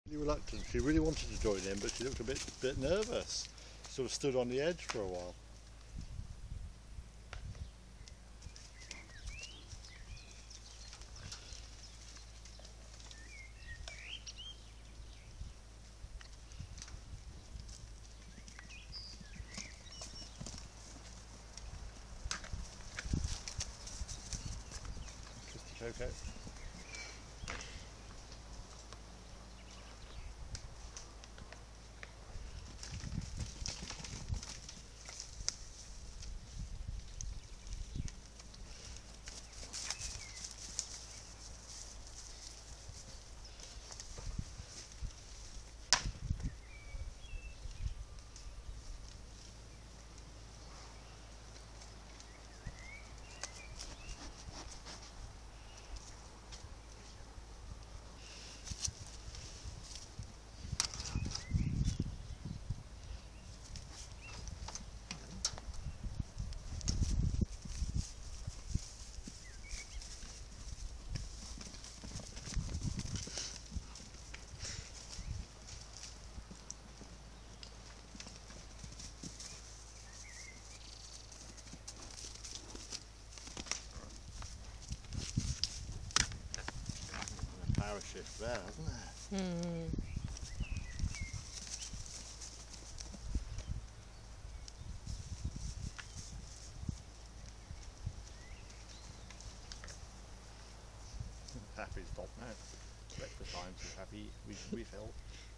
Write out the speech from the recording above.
Really reluctant. She really wanted to join in, but she looked a bit nervous. Sort of stood on the edge for a while. Just a choke out. Power shift there, hasn't there? Happy to stop now. Breakfast time, so happy we filled.